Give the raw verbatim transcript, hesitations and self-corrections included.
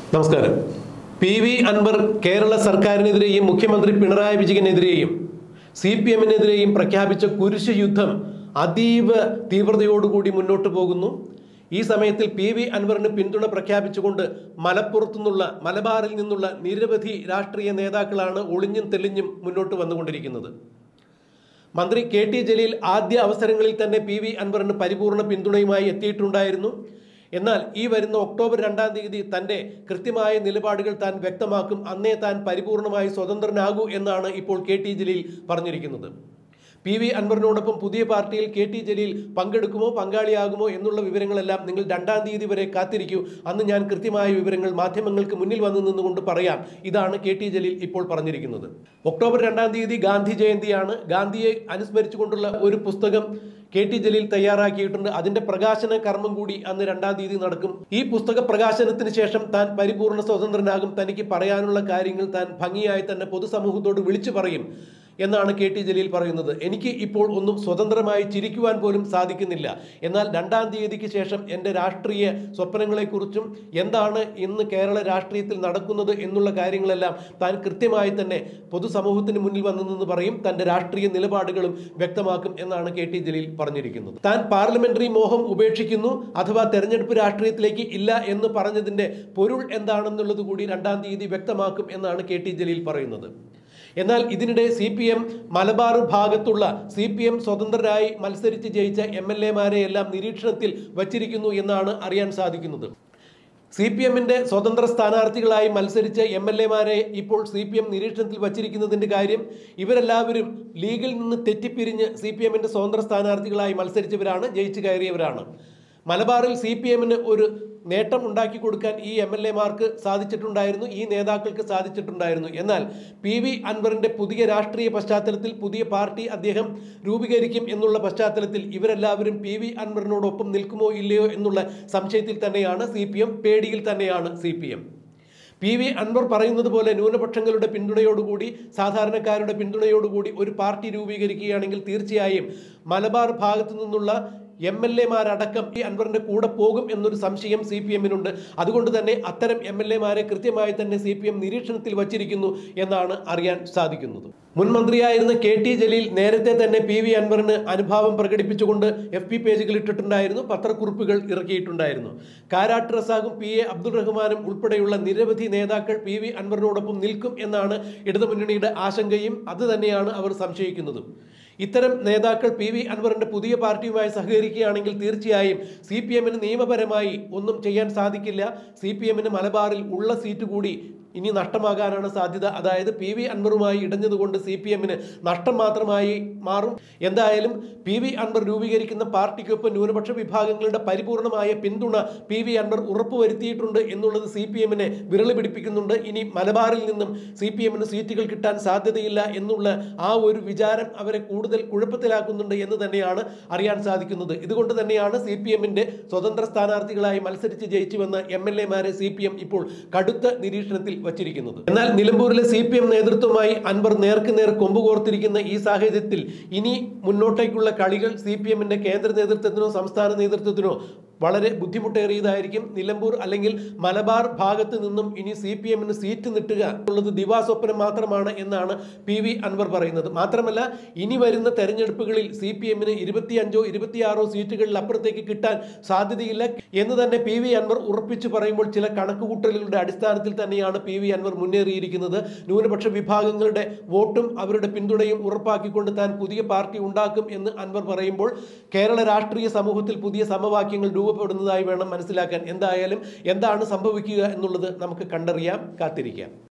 നമസ്കാരം. P V Anwar Kerala സർക്കാരിനെതിരെയും മുഖ്യമന്ത്രി പിണറായി വിജയനെതിരെയും സി പി എമ്മിനെതിരെയും പ്രഖ്യാപിച്ച കുരിശ് യുദ്ധം അതീവ തീവ്രതയോടുകൂടി മുന്നോട്ട് പോകുന്നു. ഈ സമയത്തിൽ പി വി അൻവറിന് പിന്തുണ പ്രഖ്യാപിച്ചുകൊണ്ട് മലപ്പുറത്തു നിന്നുള്ള മലബാറിൽ നിന്നുള്ള നിരവധി രാഷ്ട്രീയ നേതാക്കളാണ് ഒളിഞ്ഞും തെളിഞ്ഞും മുന്നോട്ട് വന്നുകൊണ്ടിരിക്കുന്നത്. മന്ത്രി കെ ടി ജലീൽ ആദ്യ അവസരങ്ങളിൽ തന്നെ പി വി അൻവറിന് പരിപൂർണ പിന്തുണയുമായി എത്തിയിട്ടുണ്ടായിരുന്നു. എന്നാൽ ഈ വരുന്ന ഒക്ടോബർ രണ്ടാം തീയതി തൻ്റെ കൃത്യമായ നിലപാടുകൾ താൻ വ്യക്തമാക്കും, അന്നേ താൻ പരിപൂർണമായി സ്വതന്ത്രനാകൂ എന്നാണ് ഇപ്പോൾ കെ ടി ജലീൽ പറഞ്ഞിരിക്കുന്നത്. പി വി അൻവറിനോടൊപ്പം പുതിയ പാർട്ടിയിൽ കെ ടി ജലീൽ പങ്കെടുക്കുമോ പങ്കാളിയാകുമോ എന്നുള്ള വിവരങ്ങളെല്ലാം നിങ്ങൾ രണ്ടാം തീയതി വരെ കാത്തിരിക്കൂ, അന്ന് ഞാൻ കൃത്യമായ വിവരങ്ങൾ മാധ്യമങ്ങൾക്ക് മുന്നിൽ വന്നു നിന്നുകൊണ്ട് പറയാം. ഇതാണ് കെ ടി ജലീൽ ഇപ്പോൾ പറഞ്ഞിരിക്കുന്നത്. ഒക്ടോബർ രണ്ടാം തീയതി ഗാന്ധി ജയന്തിയാണ്. ഗാന്ധിയെ അനുസ്മരിച്ചുകൊണ്ടുള്ള ഒരു പുസ്തകം കെ ടി ജലീൽ തയ്യാറാക്കിയിട്ടുണ്ട്. അതിന്റെ പ്രകാശന കർമ്മം കൂടി അന്ന് രണ്ടാം തീയതി നടക്കും. ഈ പുസ്തക പ്രകാശനത്തിന് ശേഷം താൻ പരിപൂർണ സ്വതന്ത്രനാകും, തനിക്ക് പറയാനുള്ള കാര്യങ്ങൾ താൻ ഭംഗിയായി തന്നെ പൊതുസമൂഹത്തോട് വിളിച്ചു പറയും എന്നാണ് കെ ടി ജലീൽ പറയുന്നത്. എനിക്ക് ഇപ്പോൾ ഒന്നും സ്വതന്ത്രമായി ചിരിക്കുവാൻ പോലും സാധിക്കുന്നില്ല. എന്നാൽ രണ്ടാം തീയതിക്ക് ശേഷം എൻ്റെ രാഷ്ട്രീയ സ്വപ്നങ്ങളെക്കുറിച്ചും എന്താണ് ഇന്ന് കേരള രാഷ്ട്രീയത്തിൽ നടക്കുന്നത് എന്നുള്ള കാര്യങ്ങളെല്ലാം താൻ കൃത്യമായി തന്നെ പൊതുസമൂഹത്തിന് മുന്നിൽ വന്നു നിന്ന് പറയും. തൻ്റെ രാഷ്ട്രീയ നിലപാടുകളും വ്യക്തമാക്കും എന്നാണ് കെ ടി ജലീൽ പറഞ്ഞിരിക്കുന്നത്. താൻ പാർലമെന്ററി മോഹം ഉപേക്ഷിക്കുന്നു അഥവാ തെരഞ്ഞെടുപ്പ് രാഷ്ട്രീയത്തിലേക്ക് ഇല്ല എന്ന് പറഞ്ഞതിൻ്റെ പൊരുൾ എന്താണെന്നുള്ളത് കൂടി രണ്ടാം തീയതി വ്യക്തമാക്കും എന്നാണ് കെ ടി ജലീൽ പറയുന്നത്. എന്നാൽ ഇതിനിടെ സി പി എം മലബാർ ഭാഗത്തുള്ള സി പി എം സ്വതന്ത്രരായി മത്സരിച്ച് ജയിച്ച എം എൽ എമാരെ എല്ലാം നിരീക്ഷണത്തിൽ വച്ചിരിക്കുന്നു എന്നാണ് അറിയാൻ സാധിക്കുന്നത്. സി പി എമ്മിന്റെ സ്വതന്ത്ര സ്ഥാനാർത്ഥികളായി മത്സരിച്ച എം എൽ എമാരെ ഇപ്പോൾ സി പി എം നിരീക്ഷണത്തിൽ വച്ചിരിക്കുന്നതിന്റെ കാര്യം, ഇവരെല്ലാവരും ലീഗിൽ നിന്ന് തെറ്റിപ്പിരിഞ്ഞ് സി പി എമ്മിന്റെ സ്വതന്ത്ര സ്ഥാനാർത്ഥികളായി മത്സരിച്ചവരാണ്, ജയിച്ചു കയറിയവരാണ്. മലബാറിൽ സി പി എമ്മിന് ഒരു നേട്ടം ഉണ്ടാക്കി കൊടുക്കാൻ ഈ എം എൽ എമാർക്ക് സാധിച്ചിട്ടുണ്ടായിരുന്നു, ഈ നേതാക്കൾക്ക് സാധിച്ചിട്ടുണ്ടായിരുന്നു. എന്നാൽ പി വി അൻവറിന്റെ പുതിയ രാഷ്ട്രീയ പശ്ചാത്തലത്തിൽ പുതിയ പാർട്ടി അദ്ദേഹം രൂപീകരിക്കും എന്നുള്ള പശ്ചാത്തലത്തിൽ ഇവരെല്ലാവരും പി വി അൻവറിനോടൊപ്പം നിൽക്കുമോ ഇല്ലയോ എന്നുള്ള സംശയത്തിൽ തന്നെയാണ് സി പി എം, പേടിയിൽ തന്നെയാണ് C P M. P V Anwar പറയുന്നത് പോലെ ന്യൂനപക്ഷങ്ങളുടെ പിന്തുണയോടുകൂടി സാധാരണക്കാരുടെ പിന്തുണയോടുകൂടി ഒരു പാർട്ടി രൂപീകരിക്കുകയാണെങ്കിൽ തീർച്ചയായും മലബാർ ഭാഗത്തു നിന്നുള്ള എം എൽ എമാരടക്കം ഈ അൻവറിന്റെ കൂടെ പോകും എന്നൊരു സംശയം സി പി എമ്മിനുണ്ട്. അതുകൊണ്ട് തന്നെ അത്തരം എം എൽ എമാരെ കൃത്യമായി തന്നെ സി പി എം നിരീക്ഷണത്തിൽ വച്ചിരിക്കുന്നു എന്നാണ് അറിയാൻ സാധിക്കുന്നത്. മുൻ മന്ത്രിയായിരുന്ന കെ ടി ജലീൽ നേരത്തെ തന്നെ പി വി അൻവറിന് അനുഭാവം പ്രകടിപ്പിച്ചുകൊണ്ട് എഫ് പി പേജുകൾ ഇട്ടിട്ടുണ്ടായിരുന്നു, പത്രക്കുറിപ്പുകൾ ഇറക്കിയിട്ടുണ്ടായിരുന്നു. കാരാട്ട് റസാഖും പി എ അബ്ദുൾ റഹ്മാനും ഉൾപ്പെടെയുള്ള നിരവധി നേതാക്കൾ പി വി അൻവറിനോടൊപ്പം നിൽക്കും എന്നാണ് ഇടതുമുന്നണിയുടെ ആശങ്കയും അത് തന്നെയാണ് അവർ സംശയിക്കുന്നതും. ഇത്തരം നേതാക്കൾ പി വി അൻവറിന്റെ പുതിയ പാർട്ടിയുമായി സഹകരിക്കുകയാണെങ്കിൽ തീർച്ചയായും സി പി എമ്മിന് നിയമപരമായി ഒന്നും ചെയ്യാൻ സാധിക്കില്ല. സി പി എമ്മിന് മലബാറിൽ ഉള്ള സീറ്റ് കൂടി ഇനി നഷ്ടമാകാനാണ് സാധ്യത. അതായത് പി വി അൻവറുമായി ഇടഞ്ഞതുകൊണ്ട് സി പി എമ്മിന് നഷ്ടം മാത്രമായി മാറും. എന്തായാലും പി വി അൻവർ രൂപീകരിക്കുന്ന പാർട്ടിക്കൊപ്പം ന്യൂനപക്ഷ വിഭാഗങ്ങളുടെ പരിപൂർണമായ പിന്തുണ പി വി അൻവർ ഉറപ്പുവരുത്തിയിട്ടുണ്ട് എന്നുള്ളത് സി പി എമ്മിനെ വിരളി പിടിപ്പിക്കുന്നുണ്ട്. ഇനി മലബാറിൽ നിന്നും സി പി എമ്മിന് സീറ്റുകൾ കിട്ടാൻ സാധ്യതയില്ല എന്നുള്ള ആ ഒരു വിചാരം അവരെ കൂടുതൽ കുഴപ്പത്തിലാക്കുന്നുണ്ട് എന്ന് തന്നെയാണ് അറിയാൻ സാധിക്കുന്നത്. ഇതുകൊണ്ട് തന്നെയാണ് സി പി എമ്മിന്റെ സ്വതന്ത്ര സ്ഥാനാർത്ഥികളായി മത്സരിച്ച് ജയിച്ചു വന്ന എം എൽ എമാരെ സി പി എം ഇപ്പോൾ കടുത്ത നിരീക്ഷണത്തിൽ വച്ചിരിക്കുന്നത്. എന്നാൽ നിലമ്പൂരിലെ സി പി എം നേതൃത്വമായി അൻവർ നേർക്ക് നേർ കൊമ്പ് കോർത്തിരിക്കുന്ന ഈ സാഹചര്യത്തിൽ ഇനി മുന്നോട്ടേക്കുള്ള കളികൾ സി പി എമ്മിന്റെ കേന്ദ്ര നേതൃത്വത്തിനോ സംസ്ഥാന നേതൃത്വത്തിനോ വളരെ ബുദ്ധിമുട്ടേറിയതായിരിക്കും. നിലമ്പൂർ അല്ലെങ്കിൽ മലബാർ ഭാഗത്ത് നിന്നും ഇനി സി പി എമ്മിന് സീറ്റ് നിട്ടുക എന്നുള്ളത് ദിവാസ്വപ്നം മാത്രമാണ് എന്നാണ് പി വി അൻവർ പറയുന്നത്. മാത്രമല്ല ഇനി വരുന്ന തെരഞ്ഞെടുപ്പുകളിൽ സി പി എമ്മിന് ഇരുപത്തിയഞ്ചോ ഇരുപത്തിയാറോ സീറ്റുകളിൽ അപ്പുറത്തേക്ക് കിട്ടാൻ സാധ്യതയില്ല എന്ന് തന്നെ പി വി അൻവർ ഉറപ്പിച്ചു പറയുമ്പോൾ ചില കണക്കുകൂട്ടലുകളുടെ അടിസ്ഥാനത്തിൽ തന്നെയാണ് പി വി അൻവർ മുന്നേറിയിരിക്കുന്നത്. ന്യൂനപക്ഷ വിഭാഗങ്ങളുടെ വോട്ടും അവരുടെ പിന്തുണയും ഉറപ്പാക്കിക്കൊണ്ട് താൻ പുതിയ പാർട്ടി ഉണ്ടാക്കും എന്ന് അൻവർ പറയുമ്പോൾ കേരള രാഷ്ട്രീയ സമൂഹത്തിൽ പുതിയ സമവാക്യങ്ങൾ രൂപപ്പെടുന്നതായി വേണം മനസ്സിലാക്കാൻ. എന്തായാലും എന്താണ് സംഭവിക്കുക എന്നുള്ളത് നമുക്ക് കണ്ടറിയാം, കാത്തിരിക്കാം.